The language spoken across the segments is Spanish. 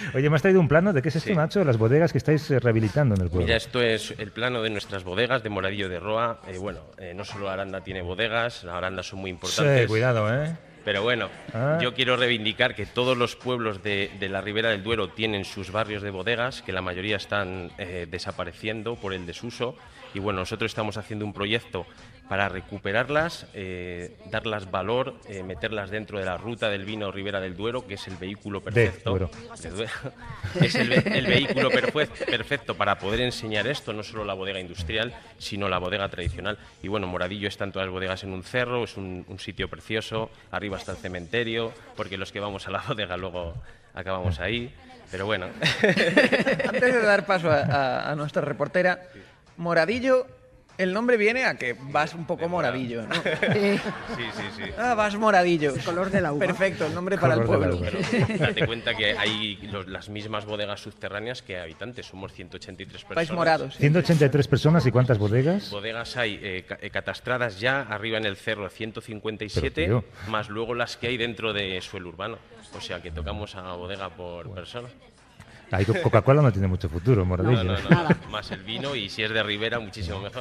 Oye, me has traído un plano. ¿De qué es esto, Sí. Nacho? Las bodegas que estáis rehabilitando en el pueblo. Mira, esto es el plano de nuestras bodegas de Moradillo de Roa. No solo Aranda tiene bodegas, las Arandas son muy importantes. Sí, cuidado, ¿eh? Pero bueno, Ah. yo quiero reivindicar que todos los pueblos de la Ribera del Duero tienen sus barrios de bodegas, que la mayoría están desapareciendo por el desuso. Y bueno, nosotros estamos haciendo un proyecto para recuperarlas, darlas valor, meterlas dentro de la ruta del vino Ribera del Duero, que es el vehículo perfecto. De Duero. Es el vehículo perfecto para poder enseñar esto, no solo la bodega industrial, sino la bodega tradicional. Y bueno, Moradillo están todas las bodegas en un cerro, es un sitio precioso, arriba está el cementerio, porque los que vamos a la bodega luego acabamos ahí. Pero bueno. Antes de dar paso a nuestra reportera, Moradillo, el nombre viene a que vas un poco moradillo, ¿no? Sí. Ah, vas moradillo. El color de la uva. Perfecto, el nombre para el Color de la pueblo. uva. Pero date cuenta que hay las mismas bodegas subterráneas que habitantes, somos 183 personas. Vais morados. 183 personas y ¿cuántas bodegas? Bodegas hay catastradas ya arriba en el cerro 157, Pero, más luego las que hay dentro de suelo urbano. O sea que tocamos a bodega por persona. Ahí Coca-Cola no tiene mucho futuro, Moradillo. No. Nada. Más el vino y si es de Ribera, muchísimo mejor.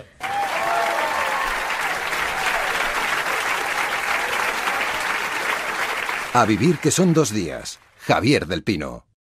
A vivir que son 2 días. Javier del Pino.